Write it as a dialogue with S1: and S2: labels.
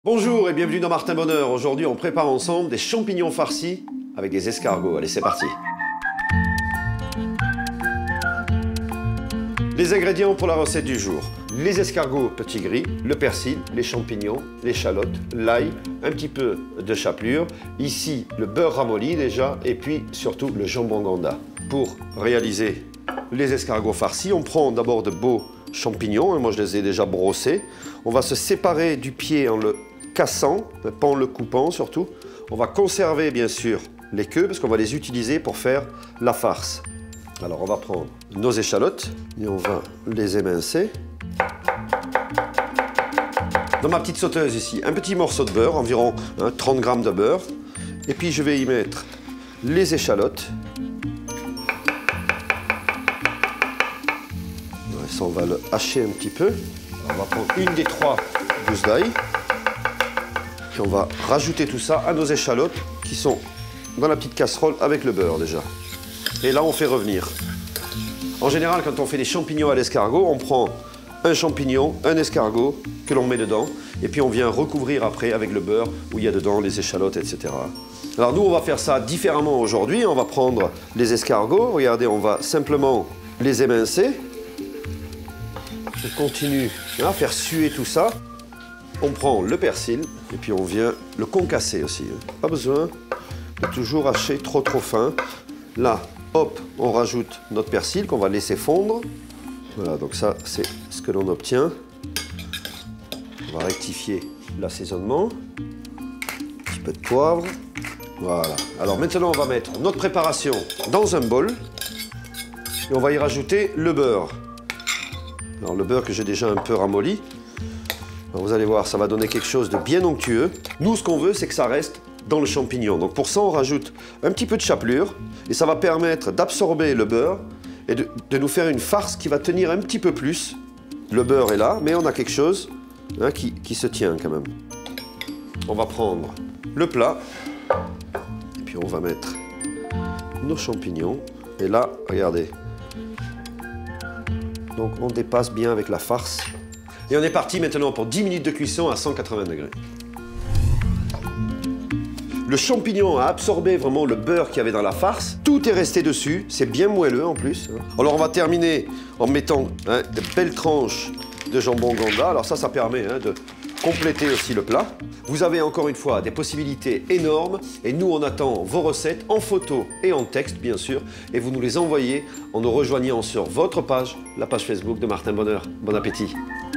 S1: Bonjour et bienvenue dans Martin Bonheur. Aujourd'hui, on prépare ensemble des champignons farcis avec des escargots. Allez, c'est parti. Les ingrédients pour la recette du jour. Les escargots petits gris, le persil, les champignons, l'échalote, l'ail, un petit peu de chapelure. Ici, le beurre ramolli déjà et puis surtout le jambon ganda. Pour réaliser les escargots farcis, on prend d'abord de beaux champignons. Moi, je les ai déjà brossés. On va se séparer du pied en le cassant, pas en le coupant surtout. On va conserver bien sûr les queues parce qu'on va les utiliser pour faire la farce. Alors on va prendre nos échalotes et on va les émincer. Dans ma petite sauteuse ici, un petit morceau de beurre, environ 30 g de beurre. Et puis je vais y mettre les échalotes. Ça, on va le hacher un petit peu. On va prendre une des 3 gousses d'ail. Puis on va rajouter tout ça à nos échalotes qui sont dans la petite casserole avec le beurre déjà. Et là, on fait revenir. En général, quand on fait des champignons à l'escargot, on prend un champignon, un escargot que l'on met dedans. Et puis on vient recouvrir après avec le beurre où il y a dedans les échalotes, etc. Alors nous, on va faire ça différemment aujourd'hui. On va prendre les escargots. Regardez, on va simplement les émincer. On continue à faire suer tout ça. On prend le persil et puis on vient le concasser aussi. Pas besoin de toujours hacher trop fin. Là, hop, on rajoute notre persil qu'on va laisser fondre. Voilà, donc ça, c'est ce que l'on obtient. On va rectifier l'assaisonnement. Un petit peu de poivre. Voilà. Alors maintenant, on va mettre notre préparation dans un bol. Et on va y rajouter le beurre. Alors le beurre que j'ai déjà un peu ramolli. Alors, vous allez voir, ça va donner quelque chose de bien onctueux. Nous, ce qu'on veut, c'est que ça reste dans le champignon. Donc pour ça, on rajoute un petit peu de chapelure. Et ça va permettre d'absorber le beurre et de nous faire une farce qui va tenir un petit peu plus. Le beurre est là, mais on a quelque chose qui se tient quand même. On va prendre le plat. Et puis on va mettre nos champignons. Et là, regardez. Donc on dépasse bien avec la farce. Et on est parti maintenant pour 10 minutes de cuisson à 180 degrés. Le champignon a absorbé vraiment le beurre qu'il y avait dans la farce. Tout est resté dessus, c'est bien moelleux en plus. Alors on va terminer en mettant de belles tranches de jambon ganda. Alors ça permet de compléter aussi le plat. Vous avez encore une fois des possibilités énormes et nous on attend vos recettes en photo et en texte bien sûr et vous nous les envoyez en nous rejoignant sur votre page, la page Facebook de Martin Bonheur. Bon appétit!